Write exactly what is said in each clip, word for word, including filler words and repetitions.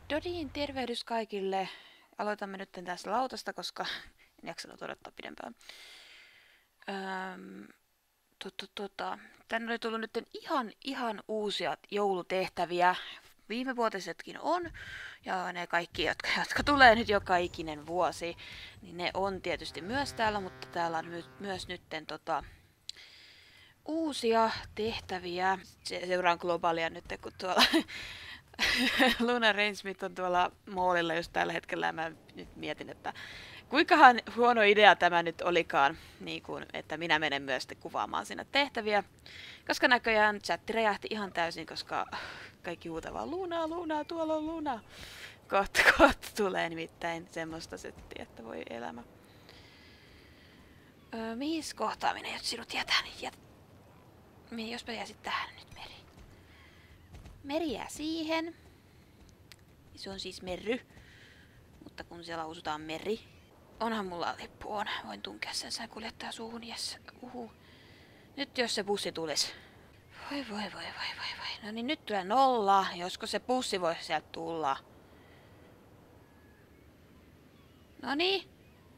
Dodin tervehdys kaikille. Aloitamme nyt tästä lautasta, koska en jaksanut odottaa pidempään. Öm, tota, tota. Tänne oli tullut nyt ihan, ihan uusia joulutehtäviä. Viimevuotisetkin on. Ja ne kaikki, jotka, jotka tulee nyt joka ikinen vuosi, niin ne on tietysti myös täällä, mutta täällä on my- myös nytten tota, uusia tehtäviä. Se, seuraan globaalia nyt, kun tuolla Luna Rainsmith on tuolla moolilla just tällä hetkellä ja mä nyt mietin, että kuinkahan huono idea tämä nyt olikaan, niin kuin, että minä menen myös sitten kuvaamaan sinne tehtäviä. Koska näköjään chatti räjähti ihan täysin, koska kaikki huutavaa Lunaa, Lunaa, tuolla on Luna. Kohta, kohta tulee nimittäin semmoista settiä, että voi elämä. Öö, mihin kohtaan minä, jos sinut jätän, niin jät... Jospa jäisit tähän nyt, Meri. Meri jää siihen. Se on siis Merry. Mutta kun siellä lausutaan Meri. Onhan mulla lippu on. Voin tunkea sen sään kuljettaa suuhun. Yes. Uhu. Nyt jos se bussi tulisi. Voi voi voi voi voi voi. No niin nyt tulee nolla. Josko se bussi voisi sieltä tulla. No niin.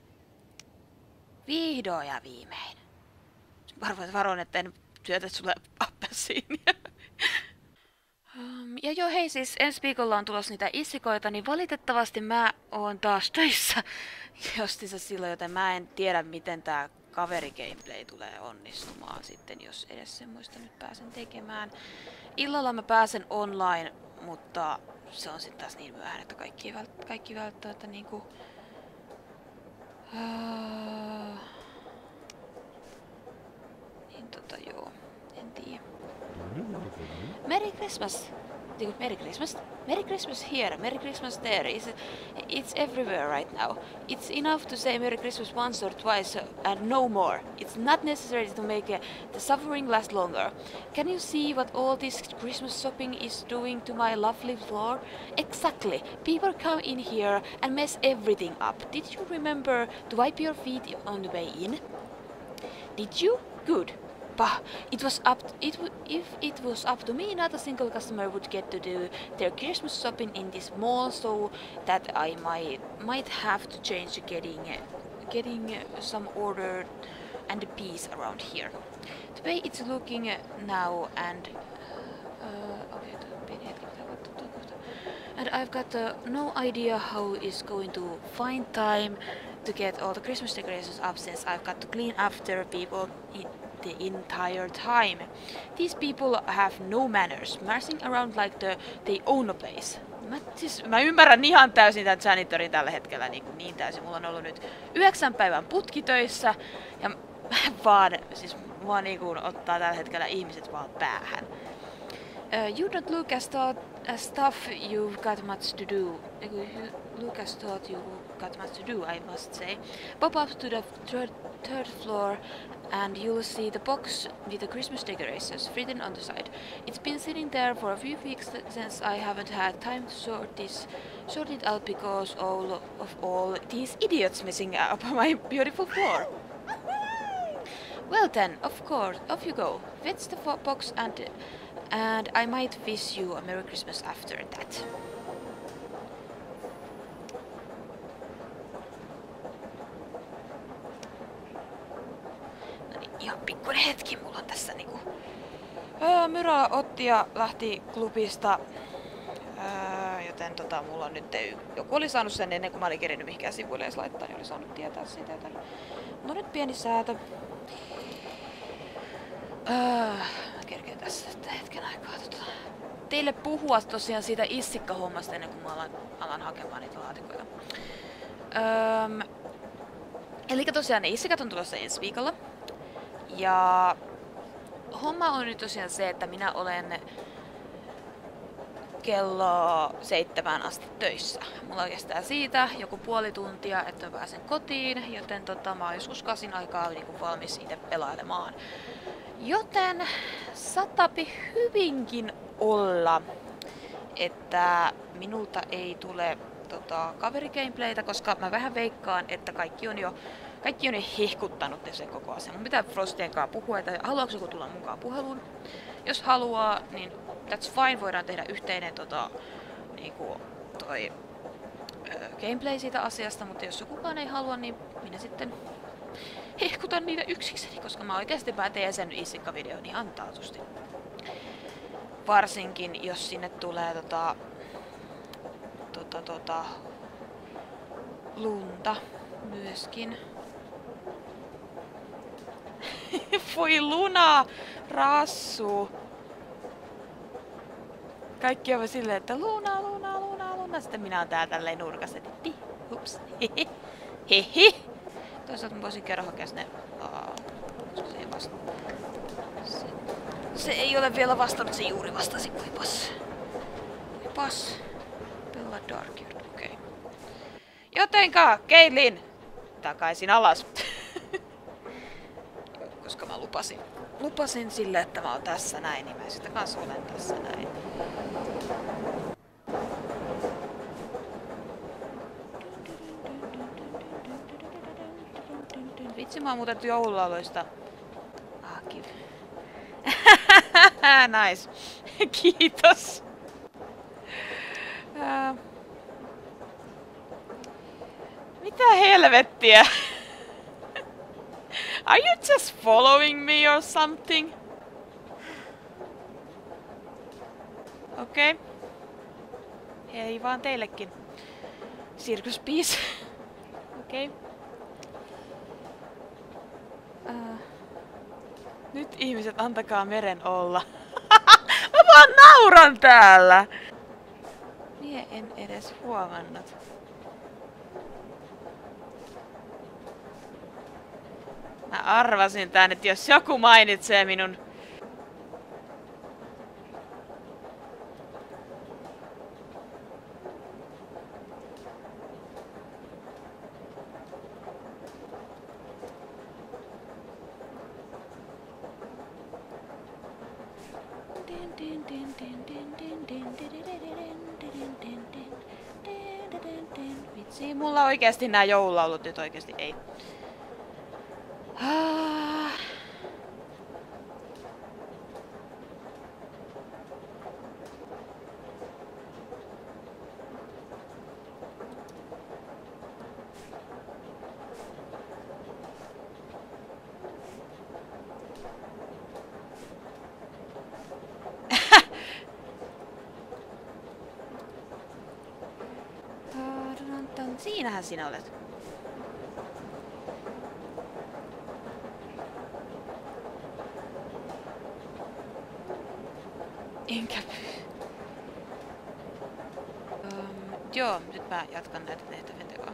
Vihdoin ja viimein. Varoin, että en syötä sulle appelsiinia. Um, ja joo hei, siis ensi viikolla on tulossa niitä issikoita, niin valitettavasti mä oon taas töissä jostiinsa silloin, joten mä en tiedä miten tää kaveri gameplay tulee onnistumaan sitten, jos edes semmoista nyt pääsen tekemään. Illalla mä pääsen online, mutta se on sitten taas niin myöhään, että kaikki, ei vält- kaikki välttämättä niinku... Uh... Niin tota joo, en tiedä. Merry Christmas! Merry Christmas! Merry Christmas here, Merry Christmas there. It's, it's everywhere right now. It's enough to say Merry Christmas once or twice and no more. It's not necessary to make uh, the suffering last longer. Can you see what all this Christmas shopping is doing to my lovely floor? Exactly. People come in here and mess everything up. Did you remember to wipe your feet on the way in? Did you? Good. Bah, it was up to, it w if it was up to me, not a single customer would get to do their Christmas shopping in this mall, so that I might might have to change getting uh, getting uh, some order and peace around here. The way it's looking uh, now, and uh, okay, and I've got uh, no idea how it's going to find time to get all the Christmas decorations up, since I've got to clean after people in the entire time. These people have no manners, marching around like the, they own a place. Mä, siis, mä ymmärrän ihan täysin tämän janitorin tällä hetkellä niin, niin täysin. Mulla on ollut nyt yhdeksän päivän putkitöissä ja vaan, siis mua niin kuin ottaa tällä hetkellä ihmiset vaan päähän. Uh, you don't look as, thought, as tough you've got much to do. You look as thought you've got much to do, I must say. Pop up to the third, third floor and you'll see the box with the Christmas decorations written on the side. It's been sitting there for a few weeks since I haven't had time to sort this, sort it out because all of all these idiots messing up my beautiful floor. Well then, of course, off you go. Fetch the box and and I might wish you a Merry Christmas after that. No niin, ihan pikkuinen hetki mulla on tässä niinku. Öö, Myra otti ja lähti klubista. Öö, joten tota, mulla on nyt joku oli saanut sen ennen kuin mä olin kerinyt mihinkään sivuille edes laittaa, niin oli saanut tietää siitä joten. No nyt pieni säätö. Öö, mä kerkeen tässä hetken aikaa tota, teille puhua tosiaan siitä issikkahommasta ennen kuin mä alan, alan hakemaan niitä laatikoita. Öö, eli tosiaan ne issikat on tulossa ensi viikolla. Ja homma on nyt tosiaan se, että minä olen kello seitsemään asti töissä. Mulla kestää siitä joku puoli tuntia, että mä pääsen kotiin, joten tota, mä oon joskus kasin aikaa niin valmis itse pelailemaan. Joten satapi hyvinkin olla, että minulta ei tule tota, kaverigameplaytä, koska mä vähän veikkaan, että kaikki on jo, kaikki on jo hehkuttanut sen koko asian. Mun pitää Frostien kanssa puhua, että haluaako joku tulla mukaan puheluun. Jos haluaa, niin that's fine, voidaan tehdä yhteinen tota, niinku, to, toi ö, gameplay siitä asiasta, mutta jos kukaan ei halua, niin minä sitten hehkutan niitä yksikseni, koska mä oikeasti mä teen sen Issikka-videon ihan taatusti. Varsinkin jos sinne tulee tota, tota, tota, lunta myöskin. Voi Luna! Rassu! Kaikki on silleen, että Luna, Luna, Luna, Luna. Sitten minä oon tää tälleen nurkassa. Ti, hups. Hehe. Hehe. Toisaalta mä voisin käydä hakea sinne. Aa, koska se ei vasta. Se, se ei ole vielä vastannut, se juuri vastasi. Voipas. Voipas. Bella Darkyard, okei. Okay. Jotenka, Caitlyn! Takaisin alas. Koska mä lupasin. Lupasin sille, että mä oon tässä näin, niin mä sitä kanssa olen tässä näin. Vitsi, mä oon muuten joululauluista. Ah, kiva. Nice. Kiitos. Uh, mitä helvettiä? Are you just following me or something? Okei. Okay. Hei vaan teillekin. Circus piece. Okei. Okay. Uh, nyt ihmiset, antakaa meren olla. Mä vaan nauran täällä! Mie en edes huomannut. Mä arvasin tän, että jos joku mainitsee minun... Vitsi, mulla oikeesti nää joululaulut nyt oikeesti ei. Ah. Siinähän sinä olet. Enkä pyy. Um, joo, nyt mä jatkan näitä tehtävien tekoa.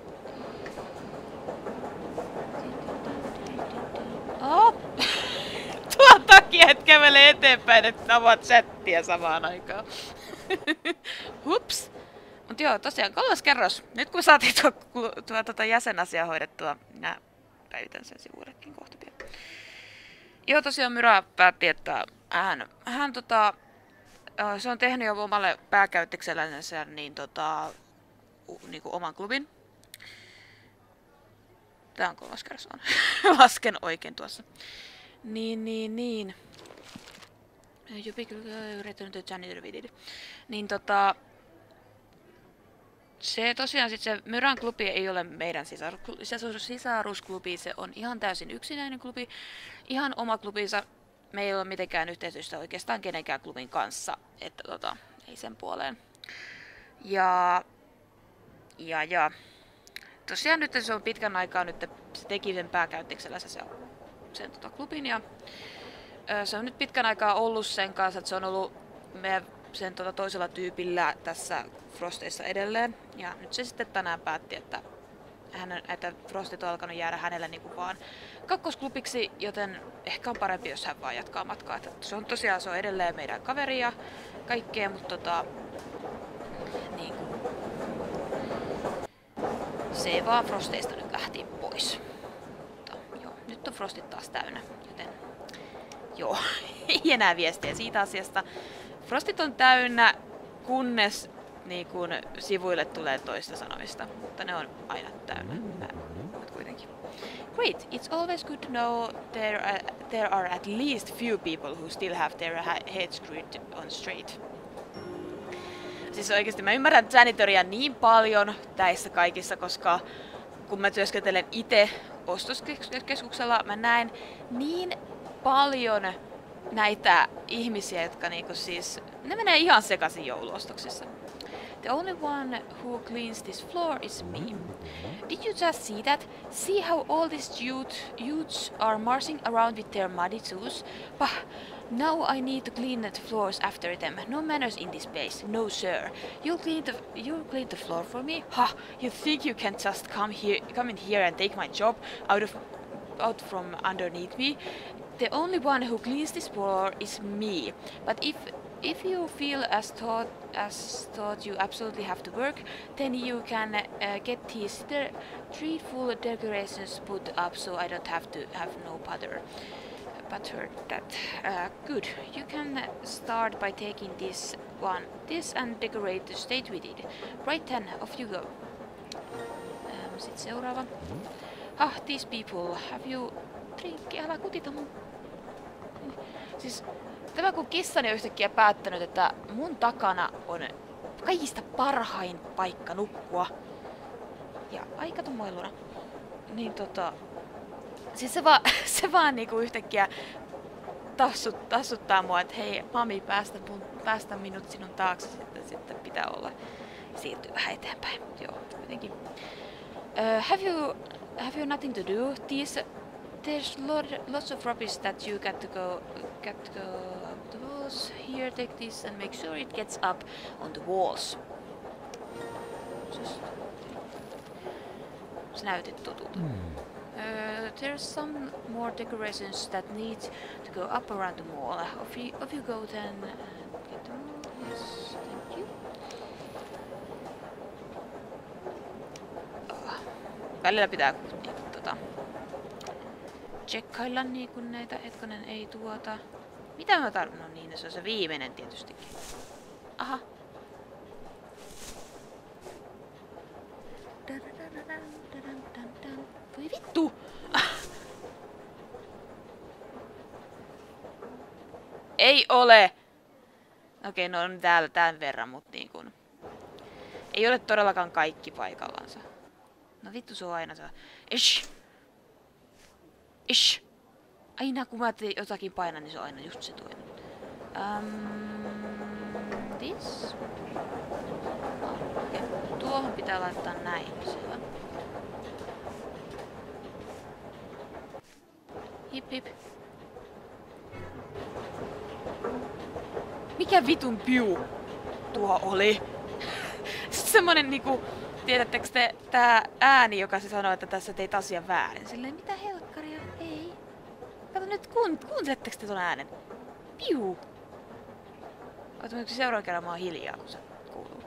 Oh! Tuon takia et kävele eteenpäin, että avaat chattia samaan aikaan. Hups! Mut joo, tosiaan kolmas kerros. Nyt kun saatiin tuo, tuo tuota jäsenasia hoidettua, minä päivitän sen sivuillekin kohta pian. Joo, tosiaan Myra päätti, että hän, hän tota, se on tehnyt jo omalle pääkäyttöksellensä niin tota, niinku oman klubin. Tää on kolmas kerros on. Lasken oikein tuossa. Niin, niin, niin. Jopi kyllä yrittänyt janitor vididi. Niin tota... Se tosiaan sit se Myran klubi ei ole meidän sisarusklubi, se on ihan täysin yksinäinen klubi. Ihan oma klubinsa. Me ei ole mitenkään yhteistyössä oikeastaan kenenkään klubin kanssa, että tota, ei sen puoleen. Ja, ja, ja. Tosiaan nyt se on pitkän aikaa nyt, se teki sen pääkäyttöksellä se, sen tota, klubin ja ö, se on nyt pitkän aikaa ollut sen kanssa, että se on ollut meidän sen tota, toisella tyypillä tässä Frosteissa edelleen. Ja nyt se sitten tänään päätti, että, hän, että Frostit on alkanut jäädä hänelle niinku vaan kakkosklubiksi, joten ehkä on parempi, jos hän vaan jatkaa matkaa. Että se on tosiaan se on edelleen meidän kaveri ja kaikkea, mutta tota, niinku, se vaan Frosteista nyt lähti pois. Mutta joo, nyt on Frostit taas täynnä, joten joo, ei enää viestiä siitä asiasta. Frostit on täynnä, kunnes niin kun sivuille tulee toista sanomista, mutta ne on aina täynnä. Mutta kuitenkin. Great, it's always good to know there are, there are at least few people who still have their heads screwed on straight. Siis oikeesti mä ymmärrän janitoria niin paljon näissä kaikissa, koska kun mä työskentelen itse ostoskeskuksella, mä näen niin paljon näitä ihmisiä, jotka niinku siis, ne menee ihan sekaisin jouluostoksissa. The only one who cleans this floor is me. Did you just see that? See how all these youth, youths are marching around with their muddy shoes? Bah, now I need to clean the floors after them. No manners in this place. No sir. You'll clean the you'll clean the floor for me? Ha! You think you can just come here come in here and take my job out of out from underneath me? The only one who cleans this floor is me. But if if you feel as thought as thought you absolutely have to work, then you can uh, get these de three full decorations put up, so I don't have to have no butter. Butter that uh, good. You can start by taking this one, this, and decorate the stage with it. Right then, off you go. Um, Sitten seuraava. Ah, these people. Have you drinkki? Älä kutita mun. Siis tämä kun kissani on yhtäkkiä päättänyt, että mun takana on kaikista parhain paikka nukkua. Ja aika tumoiluna. Niin tota... Siis se vaan, se vaan niinku yhtäkkiä tassut, tassuttaa mua, että hei mami, päästä, mun, päästä minut sinun taakse, sitten, sitten pitää olla siirtyä vähän eteenpäin. Joo, jotenkin. Uh, have you have you nothing to do? These, there's lot, lots of rubbish that you got to go got to go up the walls. Here, take this and make sure it gets up on the walls. Just... Se näytit tutulta. Mm. Uh, there's some more decorations that need to go up around the wall. Off you, off you go then and get them all. Yes, thank you. Oh. Välillä pitää niinku, tota, tsekkailla niinku näitä, hetkonen ei tuota. Mitä mä tarvitsen? No niin, se on se viimeinen tietystikin. Aha. Voi vittu! Ei ole! Okei, okay, no on täällä tämän verran, mut niin kun... Ei ole todellakaan kaikki paikallansa. No vittu, se on aina se... Ish! Ish! Aina kun mä teen jotakin painan, niin se on aina just se toinen. Um, this? Oh, okay. Tuohon pitää laittaa näin. Siellä. Hip hip. Mikä vitun piu tuo oli? Semmonen niinku, tiedättekö te, tää ääni, joka se sanoo, että tässä teit asian väärin. Silleen, mitä helkkaria? Ei. Kato nyt, kuun, kuunteletteko te ton äänen? Piu. Oota, mä seuraavan kerran mä oon hiljaa, kun se kuuluu.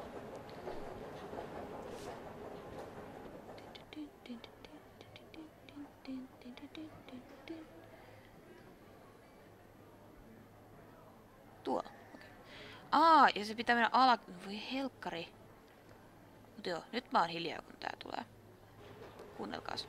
Tuolla. Okay. Aa, ja se pitää mennä ala... Voi helkkari. Mut joo, nyt mä oon hiljaa, kun tää tulee. Kuunnelkaas.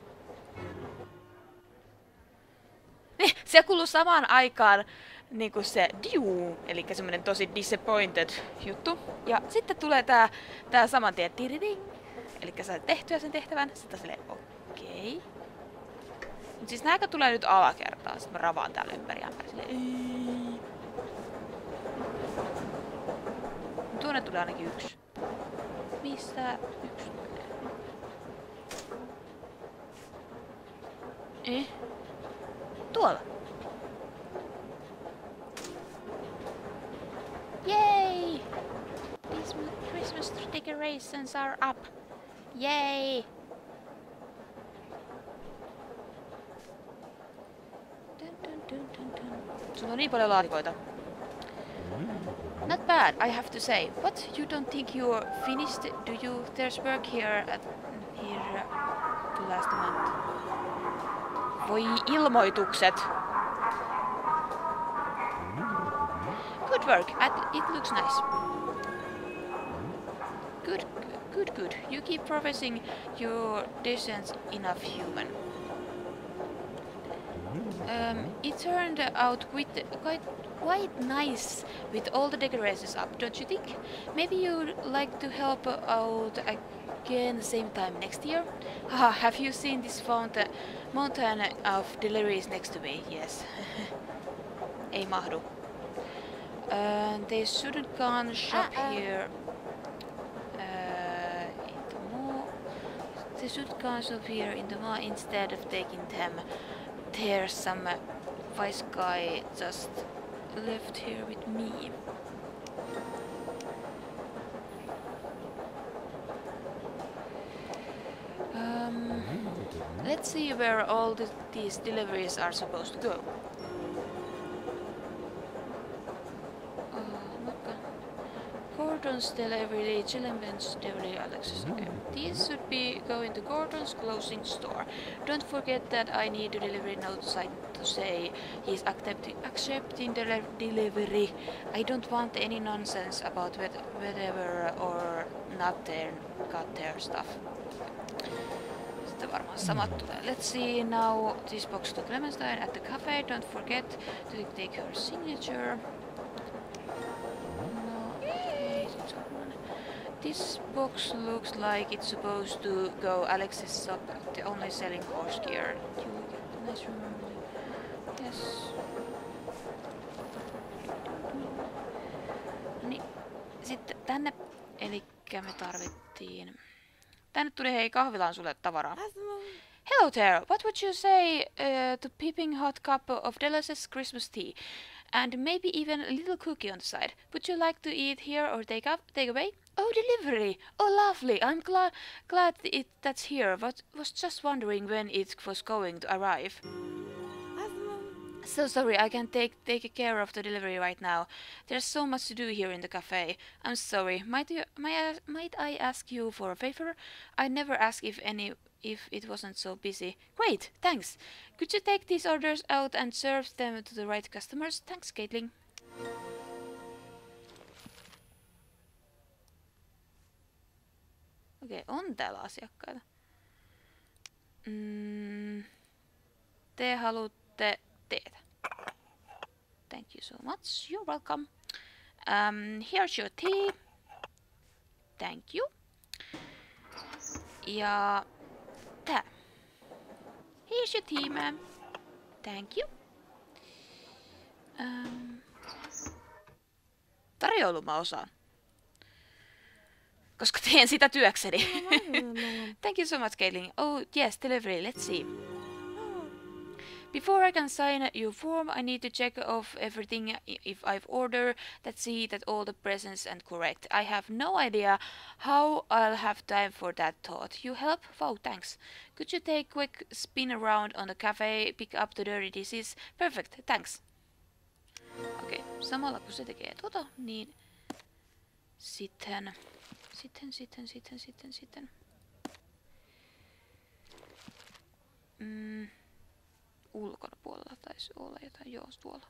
Niin, se kuuluu samaan aikaan niinku se diu, eli semmonen tosi disappointed juttu. Ja sitten tulee tää, tää saman tien tiriding. Eli sä oot tehtyä sen tehtävän, sitten silleen okei. Okay. Mut siis nääkö tulee nyt alakertaan, sit mä ravaan täällä ympäri ämpäri silleen ei. Tuonne tulee ainakin yksi. Mistä yksi menee? Eh? Tuolla. Yay! These Christmas decorations are up. Yay! Dun, dun, dun, dun, dun. Sulla on niin paljon laatikoita. Not bad, I have to say. But you don't think you're finished, do you? There's work here at here to last a month. Voi ilmoitukset. Good work. It looks nice. Good, good, good. You keep professing your decisions enough human. Um, it turned out quite, quite, quite nice with all the decorations up, don't you think? Maybe you'd like to help out again the same time next year? Haha, have you seen this fountain, mountain of deliveries next to me? Yes. Ei mahdu. Uh, they shouldn't gone shop uh -uh. here. Uh, in the mall. They should gone shop here in the mall instead of taking them. There's some uh, wise guy just left here with me. Um, let's see where all the, these deliveries are supposed to go. Gordon's delivery, Chillinben's delivery, Alexis. Okay. These should be going to Gordon's closing store. Don't forget that I need a delivery note sign to say he's accepting accepting the delivery. I don't want any nonsense about whether or not they got their stuff. Sitten varmaan samat tulee. Let's see now this box to Clementine at the cafe. Don't forget to take her signature. This box looks like it's supposed to go Alex's shop, the only selling horse gear. You get nice remember. Yes. Niin, sitten tänne, elikkä me tarvittiin. Tänne tuli hei kahvilaan sulle tavaraa. Hello there, what would you say uh, to peeping hot cup of delicious Christmas tea? And maybe even a little cookie on the side. Would you like to eat here or take up, take away? Oh, delivery! Oh, lovely! I'm gla glad it that's here, but was just wondering when it was going to arrive. So sorry, I can't take take care of the delivery right now. There's so much to do here in the cafe. I'm sorry. Might you might I, might I ask you for a favor? I never ask if any if it wasn't so busy. Great, thanks. Could you take these orders out and serve them to the right customers? Thanks, Caitlin. Okei, okay, on täällä asiakkaita. Mm, te haluatte teetä. Thank you so much. You're welcome. Um, here's your tea. Thank you. Ja tää. Here's your tea, ma'am. Thank you. Um, tarjoilu mä osaan. Koska teen sitä työkseni. Thank you so much, Caitlin. Oh, yes, delivery. Let's see. Before I can sign your form, I need to check off everything if I've ordered. Let's see that all the presents and correct. I have no idea how I'll have time for that thought. You help? Wow, thanks. Could you take a quick spin around on the cafe, pick up the dirty dishes? Perfect, thanks. Okei, okay, samalla kun se tekee tota, niin sitten, sitten, sitten, sitten, sitten, sitten. Mm. Ulkona puolella taisi olla jotain, joo, tuolla.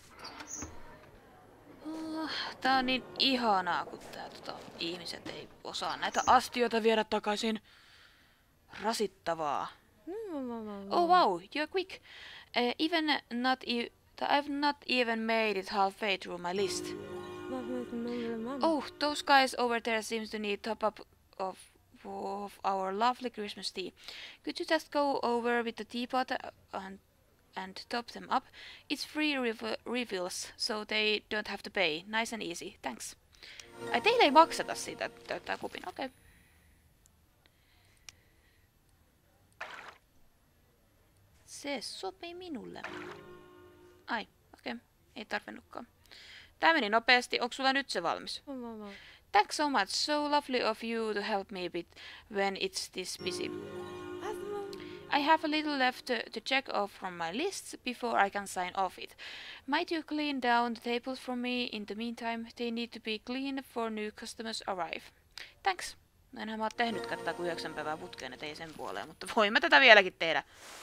Oh, tää on niin ihanaa, kun tää, tota, ihmiset ei osaa näitä astioita viedä takaisin. Rasittavaa. Oh wow, you're quick. Uh, even not e I've not even made it halfway through my list. Oh, those guys over there seems to need top up of of our lovely Christmas tea. Could you just go over with the teapot and and top them up? It's free refills, so they don't have to pay. Nice and easy. Thanks. Ai, teille ei makseta siitä, että täyttää kupin. Okei. Okay. Se sopii minulle. Ai, okei. Okay. Ei tarvinnutkaan. Tää meni nopeasti. Onko sulla nyt se valmis? Thanks so much. So lovely of you to help me a bit when it's this busy. I have a little left to, to check off from my list before I can sign off it. Might you clean down the tables for me in the meantime? They need to be clean for new customers arrive. Thanks. No enhän mä oon tehnyt kattaa kuin yhdeksän päivää putkeen, et ei sen puoleen, mutta voin mä tätä vieläkin tehdä.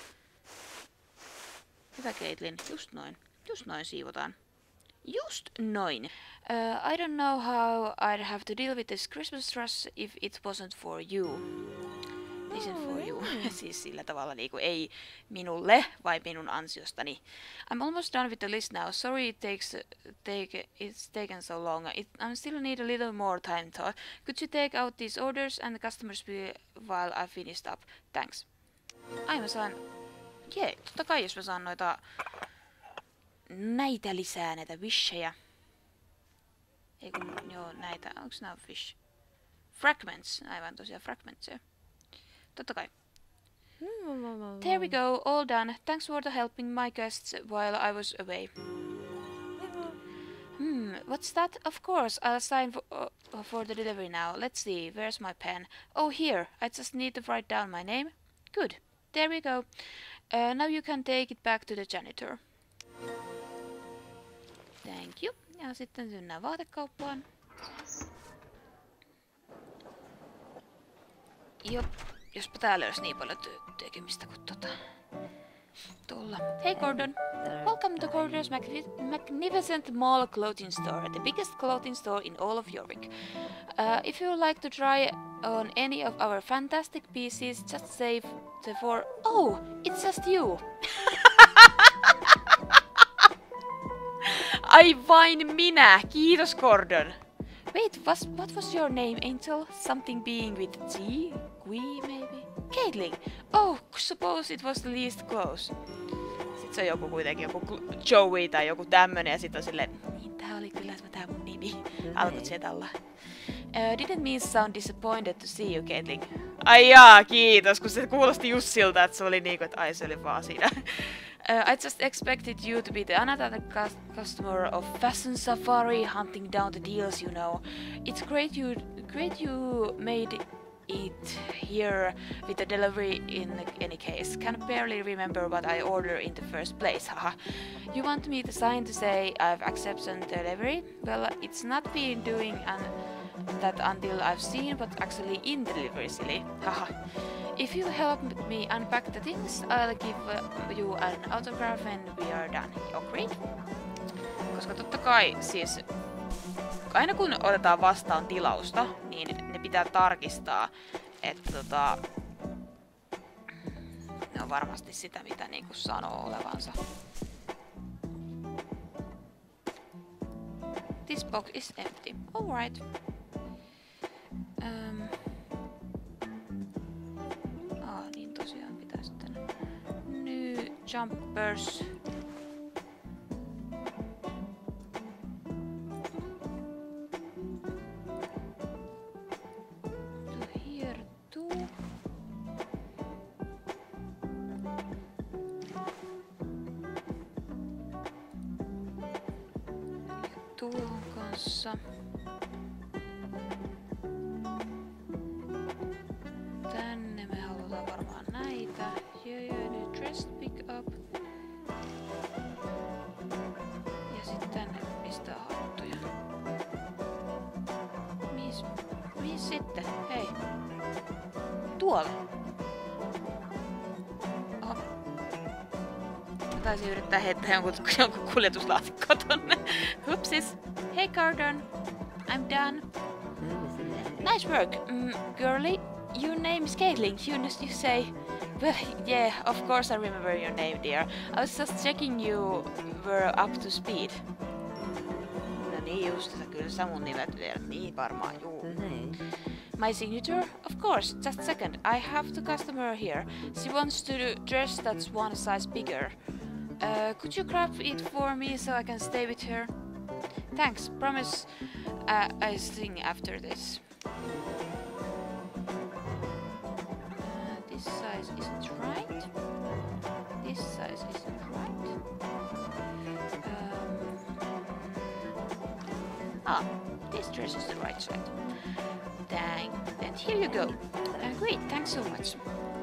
Hyvä Caitlin, just noin. Just noin siivotaan. Just noin. Uh, I don't know how I'd have to deal with this Christmas rush if it wasn't for you. This is Oh, for you. yeah. Siis sillä tavalla niinku ei minulle, vai minun ansiostani. I'm almost done with the list now. Sorry it takes take it's taken so long. It, I still need a little more time though. Could you take out these orders and the customers bill while I finished up? Thanks. Ai mä saan... Jee, totta kai jos mä saan noita... Näitä lisää, näitä wishejä. Ei kun, joo, näitä. Onks nää fish? Fragments. Aivan tosiaan fragmentsia. Totta kai. There we go, all done. Thanks for the helping my guests while I was away. Hmm, what's that? Of course, I'll sign for, uh, for the delivery now. Let's see, where's my pen? Oh, here. I just need to write down my name. Good. There we go. Uh, now you can take it back to the janitor. Thank you. Ja sitten synnään vaatekauppaan. Jop. Jospa täällä olisi niin paljon tekemistä kuin tota... Tuolla. Hey Gordon! Welcome to Gordon's magni magnificent mall clothing store, the biggest clothing store in all of Jorvik. Uh, if you would like to try on any of our fantastic pieces, just save the four... Oh! It's just you! Ai vain minä! Kiitos Gordon! Wait, was, what was your name, Angel? Something being with G? Gui, maybe? Caitlin! Oh, suppose it was the least close. Sitten se on joku kuitenkin joku Joey tai joku tämmönen ja sit on silleen, niin tää oli kyllä tää mun nimi. Alkoi Zetalla. Uh, didn't mean sound disappointed to see you, Caitlin. Ai jaa, kiitos, kun se kuulosti just siltä, että se oli niinku, että ai se oli vaan siinä. Uh, I just expected you to be the another customer of Fashion Safari, hunting down the deals, you know. It's great you, great you made it here with the delivery in any case. Can barely remember what I ordered in the first place, haha. You want me to sign to say I've accepted the delivery? Well, it's not been doing an that until I've seen what's actually in the delivery, silly, haha. If you help me unpack the things, I'll give uh, you an autograph and we are done. Agreed? Koska totta kai siis aina kun otetaan vastaan tilausta, niin ne pitää tarkistaa, että tota, ne on varmasti sitä, mitä niinku sanoo olevansa. This box is empty. Alright. Um, ah, niin tosiaan pitää sitten new jumpers. To here too. Tuohon kanssa. Tänne me halutaan varmaan näitä. Yeah, yeah, the dress pick up. Ja sitten tänne pistää hattuja. Mis, mis sitten? Hei. Tuolla. Oho. Mä taisin yrittää heittää jonkun, jonkun kuljetuslaatikko tonne. Hupsis. Hey Gordon. I'm done. Nice work, mm, girlie. Your name is Caitlin. You you say, well, yeah, of course I remember your name, dear. I was just checking you were up to speed. No niin just, kyllä sä mun nimet tiedät, niin varmaan, juu. My signature? Of course, just a second. I have the customer here. She wants to dress that's one size bigger. Uh, could you grab it for me so I can stay with her? Thanks, promise uh, I'll sing after this. This size isn't right. This size isn't right. Um, ah, this dress is the right side. Dang. And here you go. Uh, great, thanks so much.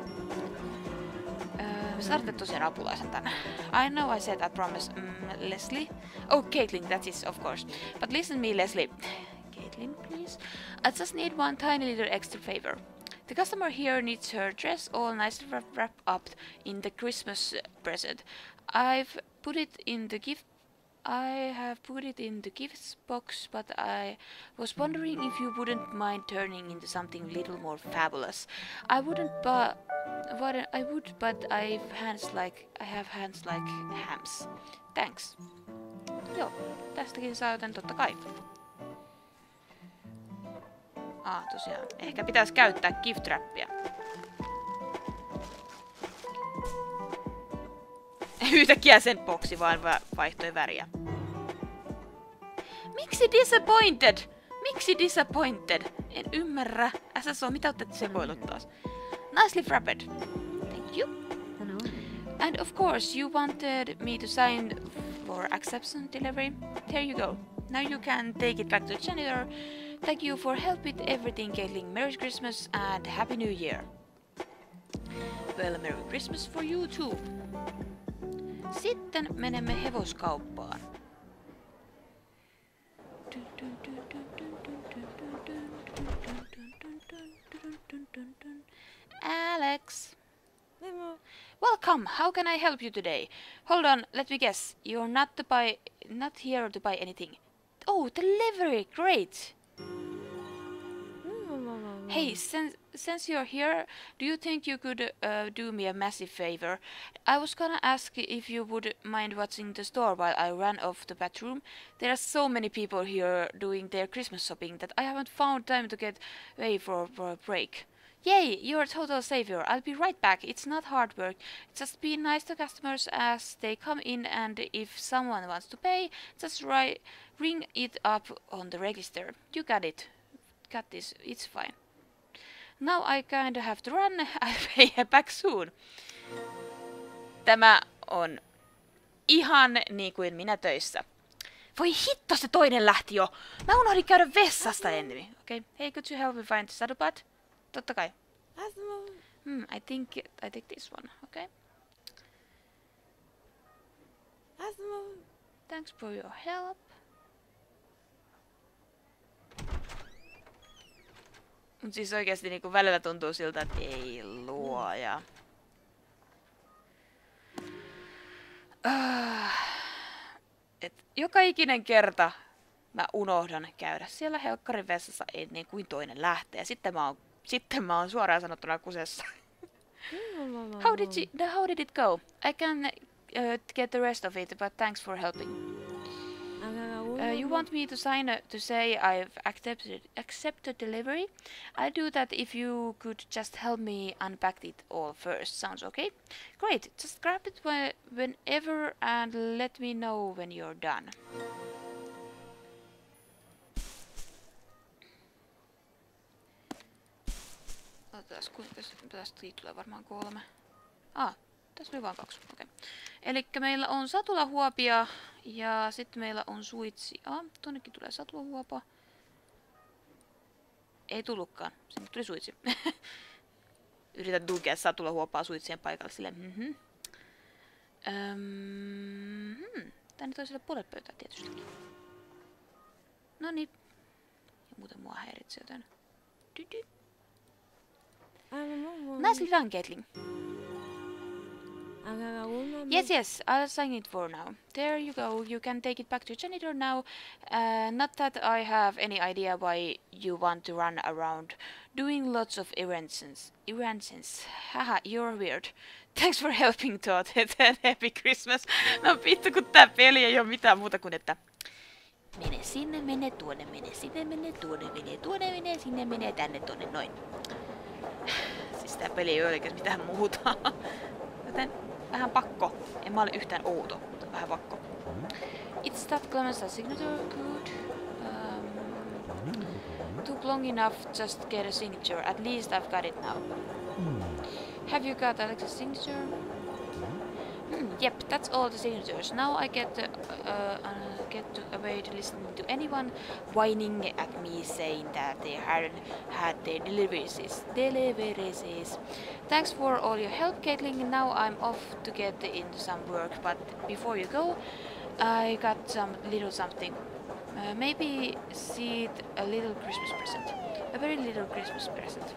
Uh, me saatte tosiaan apulaisen tänne. I know I said I promise, um, Leslie. Oh, Caitlin, that is, of course. But listen me, Leslie. Caitlin, please. I just need one tiny little extra favor. The customer here needs her dress all nicely wrapped up in the Christmas present. I've put it in the gift I have put it in the gifts box, but I was wondering if you wouldn't mind turning into something little more fabulous. I wouldn't, but what I would, but I've hands like I have hands like hams. Thanks. Joo, tästäkin saa joten totta kai. Ah, tosiaan. Ehkä pitäisi käyttää gift wrappia. Yhtäkkiä sen boksi vaan va vaihtoi väriä. Miksi disappointed? Miksi disappointed? En ymmärrä. S S O, mitä olette sekoillut taas? Nicely wrapped. Thank you. And of course, you wanted me to sign for acceptance delivery. Here you go. Now you can take it back to the janitor. Thank you for help with everything, Caitlin. Merry Christmas and Happy New Year. Well, Merry Christmas for you too. Sitten menemme hevoskauppaan. Alex. Welcome. How can I help you today? Hold on, let me guess. You're not to buy, not here to buy anything. Oh, delivery! Great. Hey, since since you're here, do you think you could uh, do me a massive favor? I was gonna ask if you would mind watching the store while I ran off the bathroom. There are so many people here doing their Christmas shopping that I haven't found time to get away for, for a break. Yay, you're a total savior. I'll be right back. It's not hard work. Just be nice to customers as they come in, and if someone wants to pay, just write, ring it up on the register. You got it. Got this. It's fine. Now I kinda have to run. I'll pay back soon. Tämä on ihan niin kuin minä töissä. Voi hitto, se toinen lähti jo. Mä unohdin käydä vessasta ennen. Okei, okay. Hey, could you help me find the saddlepad? Totta kai. Hmm, I think I take this one. Okay. Thanks for your help. Mut siis oikeesti niinku välillä tuntuu siltä, että ei luoja. Uh, et joka ikinen kerta mä unohdan käydä siellä helkkarin vessassa ennen kuin toinen lähtee. Sitten mä oon, sitten mä oon suoraan sanottuna kusessa. How did you, how did it go? I can uh, get the rest of it, but thanks for helping. Uh, you want me to sign a, to say I've accepted accepted delivery? I'll do that if you could just help me unpack it all first. Sounds okay? Great. Just grab it wh whenever and let me know when you're done. Otas, kuinka tästä tulee varmaan kolme. Ah, tässä oli vaan kaksi. Okei. Okay. Elikkä meillä on satulahuopia ja sitten meillä on suitsi. Ah, tonnekin tulee satulahuopa. Ei tullutkaan. Sinne tuli suitsi. Yritän tunkea satulahuopaa suitsien paikalle silleen. Mm-hmm. Öm, hmm. Tänne toiselle puolelle pöytää tietysti. Noniin. Ja muuten mua häiritsee joten. Tyty. Nicely done, Caitlin. Yes, yes, I'll sign it for now. There you go, you can take it back to janitor now. Uh, not that I have any idea why you want to run around doing lots of errands. Errands. Haha, you're weird. Thanks for helping, Todd. Happy Christmas. No vittu, kun tää peli ei oo mitään muuta kuin että mene sinne, mene tuonne, mene sinne, mene tuonne, mene tuonne, mene sinne, mene tänne, tuonne, noin. Siis tää peli ei ole oikein mitään muuta. Joten vähän pakko. En mä ole yhtään outo, mutta vähän pakko. It's that Clemence's signature. Good. Um, took long enough just to get a signature. At least I've got it now. Have you got Alex's signature? Hmm, yep, that's all the signatures. Now I get to, uh, uh, get to avoid listening to anyone whining at me saying that they hadn't had their deliveries. Deliveries. Thanks for all your help, Caitlin. Now I'm off to get into some work. But before you go, I got some little something. Uh, maybe see it a little Christmas present. A very little Christmas present.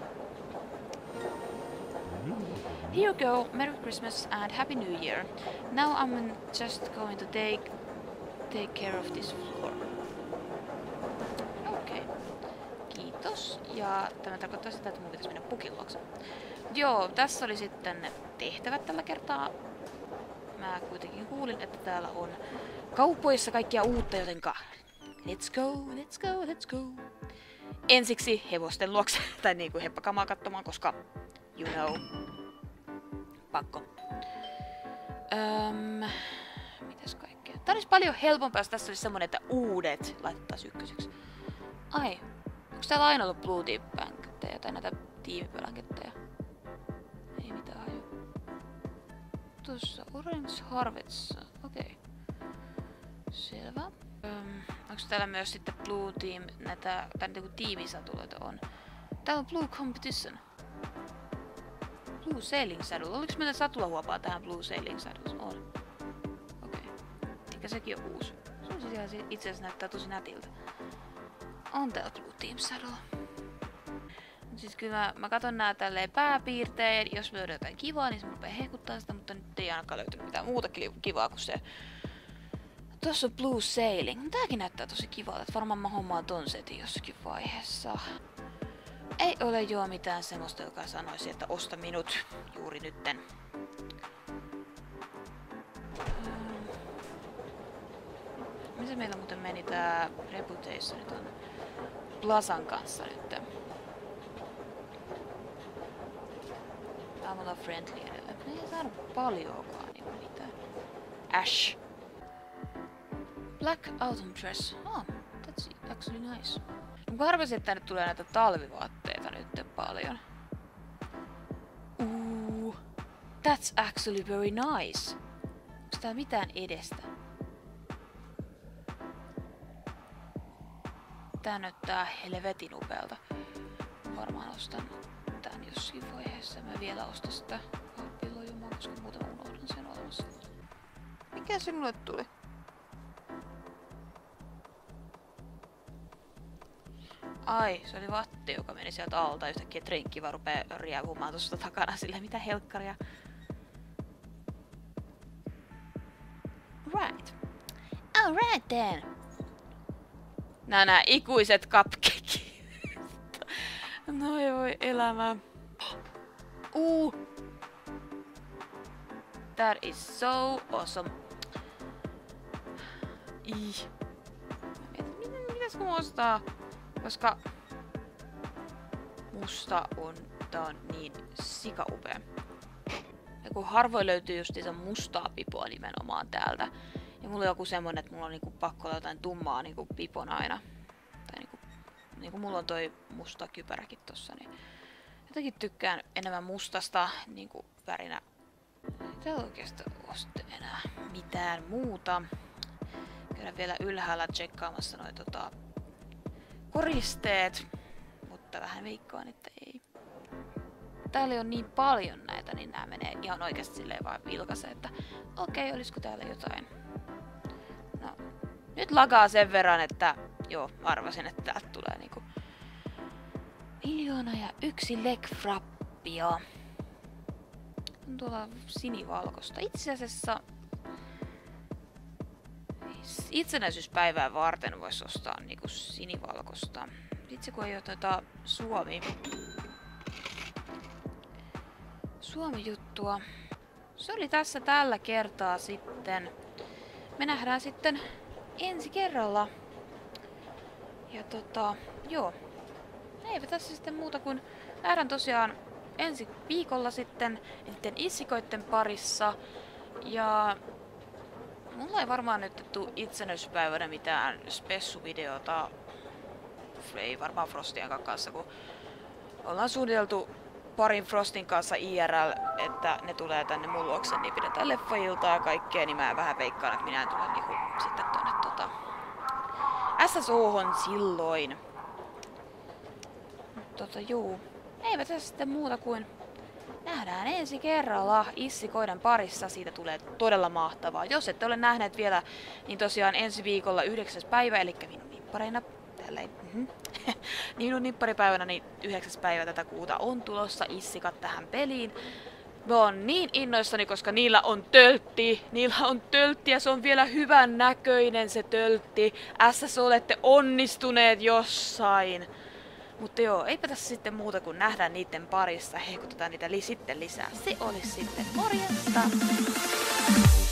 Here you go, Merry Christmas and Happy New Year. Now I'm just going to take take care of this floor. Okei. Okay. Kiitos. Ja tämä tarkoittaa sitä, että mun pitäisi mennä pukin luokse. Joo, tässä oli sitten ne tehtävät tällä kertaa. Mä kuitenkin kuulin, että täällä on kaupoissa kaikkia uutta, jotenka let's go, let's go, let's go. Ensiksi hevosten luokse, tai niinku heppakamaa katsomaan, koska you know. Pakko. Öm, mitäs kaikkea? Tää olisi paljon helpompaa, jos tässä olisi semmonen, että uudet laitettaisiin ykköseksi. Ai, onks täällä aina ollut Blue Team Blankettejä tai näitä tiimipelanketteja? Ei mitään haju. Tuossa Orange Harvets. Okei. Okay. Selvä. Öm, onks täällä myös sitten Blue Team, näitä, tai niinku tiimisatuloita on? Täällä on Blue Competition. Blue Sailing Saddle. Oliko meillä satulahuopaa tähän Blue Sailing Saddle? On. Okei. Okay. Eikä sekin on uusi. Se on siis ihan itse asiassa näyttää tosi nätiltä. On täällä Blue Team Saddle. Siis kyllä mä, mä katon nää tälleen pääpiirtein. Jos löydän jotain kivaa, niin se rupee hehkuttaa sitä, mutta nyt ei ainakaan löytynyt mitään muuta kivaa kuin se. Tossa on Blue Sailing. Tääkin näyttää tosi kivalta, että varmaan mä hommaan ton setin jossakin vaiheessa. Ei ole joo mitään semmoista, joka sanoisi, että osta minut juuri nytten. Hmm. Missä meillä muuten meni tää Reputation ton Plazan kanssa nyt? Tää on mulla friendly edelleen. Me ei saada paljoakaan niinku mitään. Ash. Black Autumn Dress. Oh, that's actually nice. Mä arvasin, että tänne tulee näitä talvivaatteita nyt paljon. Ooh, that's actually very nice. Onks tää mitään edestä? Tää näyttää helvetin upealta. Varmaan ostan tän jossakin vaiheessa. Mä vielä ostan sitä pillojumaa, koska muuten mä unohdan sen olemassa. Mikä sinulle tuli? Ai, se oli Vatti, joka meni sieltä alta. Yhtäkkiä Trinkki vaan rupee rievumaan tuosta takana sille, mitä helkkaria. Right. Alright then. Nää nää ikuiset cupcake. No ei voi elämää. Uh. That is so awesome. Ih. Mitäs kun ostaa? Koska musta on, tää on niin sikaupea. Ja kun harvoin löytyy justiinsa mustaa pipoa nimenomaan täältä. Ja mulla on joku semmonen, että mulla on niinku pakko olla jotain tummaa niinku pipon aina. Tai niinku, niinku mulla on toi musta kypäräkin tossa, niin jotenkin tykkään enemmän mustasta niinku värinä. Ei täällä oikeastaan osta enää mitään muuta. Käydään vielä ylhäällä tsekkaamassa noi tota koristeet, mutta vähän veikkaan, että ei. Täällä on niin paljon näitä, niin nämä menee ihan oikeasti silleen vaan vilkaisee, että okei, okay, olisiko täällä jotain. No, nyt lagaa sen verran, että joo, arvasin, että täältä tulee niinku miljoona ja yksi leg frappia. On tuolla sinivalkosta. Itse asiassa itsenäisyyspäivää varten voisi ostaa niinku sinivalkosta. Itse kun ei ole tuota Suomi... Suomi-juttua. Se oli tässä tällä kertaa sitten. Me nähdään sitten ensi kerralla. Ja tota, joo. Eipä tässä sitten muuta kuin nähdään tosiaan ensi viikolla sitten niiden issikoitten parissa. Ja mulla ei varmaan nyt tuu itsenäisyyspäivänä mitään spessuvideota. Ei varmaan Frostien kanssa, kun ollaan suunniteltu parin Frostin kanssa I R L, että ne tulee tänne mun luokse, niin pidetään leffailtaa ja kaikkea, niin mä vähän veikkaan, että minä en tule niinku sitten tonne tota S S O:hon silloin. Tota juu, eipä tässä sitten muuta kuin nähdään ensi kerralla issikoiden parissa. Siitä tulee todella mahtavaa. Jos ette ole nähneet vielä, niin tosiaan ensi viikolla yhdeksäs päivä, eli minun nippareina, tälleen, mm-hmm. minun nipparipäivänä, niin yhdeksäs päivä tätä kuuta on tulossa issikat tähän peliin. Mä oon niin innoissani, koska niillä on töltti. Niillä on töltti ja se on vielä hyvän näköinen se töltti. Ässä olette onnistuneet jossain. Mutta joo, eipä tässä sitten muuta kuin nähdään niiden parissa. Hehkutetaan niitä li- sitten lisää. Se olisi sitten morjesta!